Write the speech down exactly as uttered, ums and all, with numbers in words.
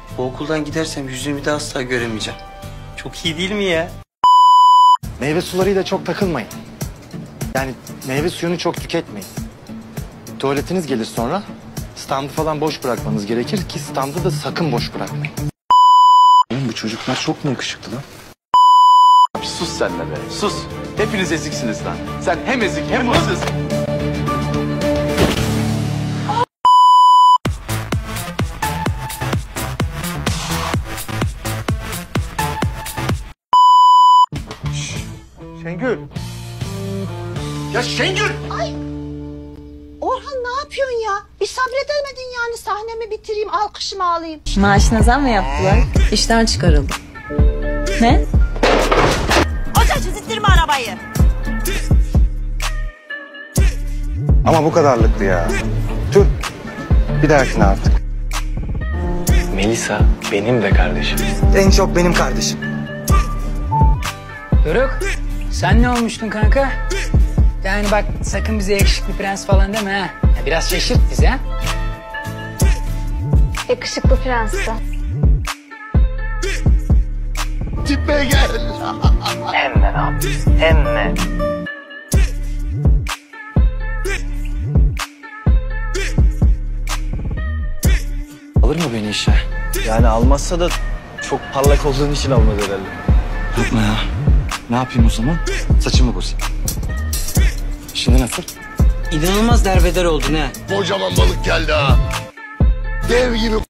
Bu okuldan gidersem yüzümü bir daha asla göremeyeceğim. Çok iyi değil mi ya? Meyve sularıyla çok takılmayın. Yani meyve suyunu çok tüketmeyin. Tuvaletiniz gelir sonra. Standı falan boş bırakmanız gerekir ki standı da sakın boş bırakmayın. Oğlum bu çocuklar çok mu yakışıklı lan? Sus sen de be, sus. Hepiniz eziksiniz lan. Sen hem ezik hem hırsız. Şengül. Ya Şengül! Orhan ne yapıyorsun ya? Bir sabredemedin yani, sahnemi bitireyim, alkışımı alayım. Maaşına zam mı yaptılar? İşten çıkarıldı. Ne? Hoca çizittirme arabayı. Ama bu kadarlıktı ya. Tüh. Bir dahakine artık. Melisa benim de kardeşim. En çok benim kardeşim. Doruk, sen ne olmuştun kanka? Yani bak sakın bize yakışıklı prens falan deme ha. Ya biraz şaşırt bizi ha. Yakışıklı prensti. Tipe gel. Hem ne yaptın? Hem ne? Alır mı beni işe? Yani almazsa da çok parlak olduğun için almaz herhalde. Yapma ya. Ne yapayım o zaman? Saçımı bozayım. Şimdi nasıl? İnanılmaz derbeder oldun ha. Kocaman balık geldi ha. Dev gibi